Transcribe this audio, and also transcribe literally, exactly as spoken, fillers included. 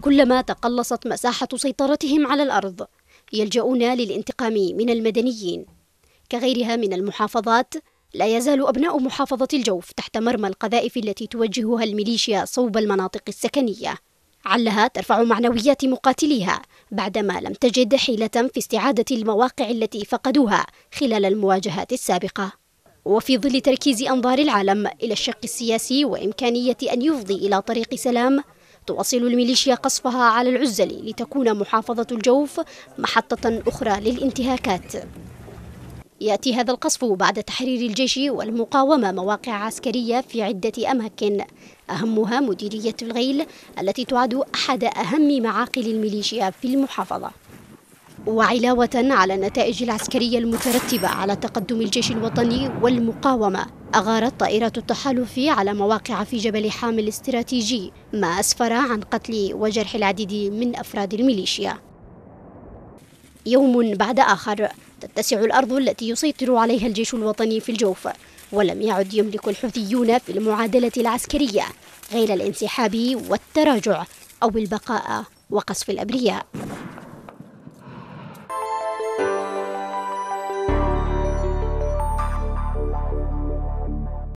وكلما تقلصت مساحة سيطرتهم على الأرض يلجؤون للانتقام من المدنيين. كغيرها من المحافظات، لا يزال أبناء محافظة الجوف تحت مرمى القذائف التي توجهها الميليشيا صوب المناطق السكنية، علها ترفع معنويات مقاتليها بعدما لم تجد حيلة في استعادة المواقع التي فقدوها خلال المواجهات السابقة. وفي ظل تركيز أنظار العالم إلى الشق السياسي وإمكانية أن يفضي إلى طريق سلام، تواصل الميليشيا قصفها على العزل لتكون محافظة الجوف محطة أخرى للانتهاكات. يأتي هذا القصف بعد تحرير الجيش والمقاومة مواقع عسكرية في عدة أماكن، أهمها مديرية الغيل التي تعد أحد أهم معاقل الميليشيا في المحافظة. وعلاوة على النتائج العسكرية المترتبة على تقدم الجيش الوطني والمقاومة، أغارت طائرات التحالف على مواقع في جبل حامل الاستراتيجي، ما أسفر عن قتل وجرح العديد من أفراد الميليشيا. يوم بعد آخر تتسع الأرض التي يسيطر عليها الجيش الوطني في الجوف، ولم يعد يملك الحوثيون في المعادلة العسكرية غير الانسحاب والتراجع أو البقاء وقصف الأبرياء.